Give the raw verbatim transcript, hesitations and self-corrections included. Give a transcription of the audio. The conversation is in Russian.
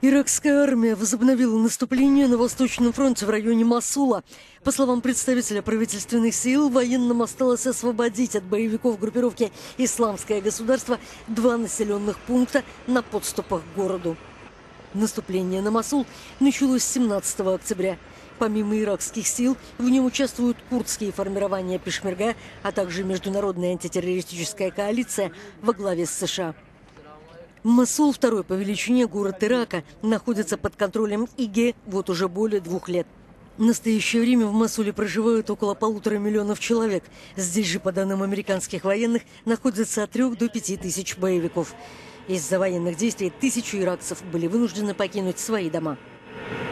Иракская армия возобновила наступление на Восточном фронте в районе Мосула. По словам представителя правительственных сил, военным осталось освободить от боевиков группировки «Исламское государство» два населенных пункта на подступах к городу. Наступление на Мосул началось семнадцатого октября. Помимо иракских сил, в нем участвуют курдские формирования Пешмерга, а также международная антитеррористическая коалиция во главе с США. Мосул, второй по величине город Ирака, находится под контролем ИГ вот уже более двух лет. В настоящее время в Мосуле проживают около полутора миллионов человек. Здесь же, по данным американских военных, находится от трех до пяти тысяч боевиков. Из-за военных действий тысячи иракцев были вынуждены покинуть свои дома.